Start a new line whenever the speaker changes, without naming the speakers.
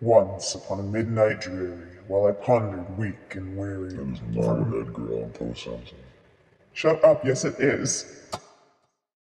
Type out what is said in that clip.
Once upon a midnight dreary, while I pondered weak and weary.
That is not what Edgar Allan Poe sounds like.
Shut up, yes it is.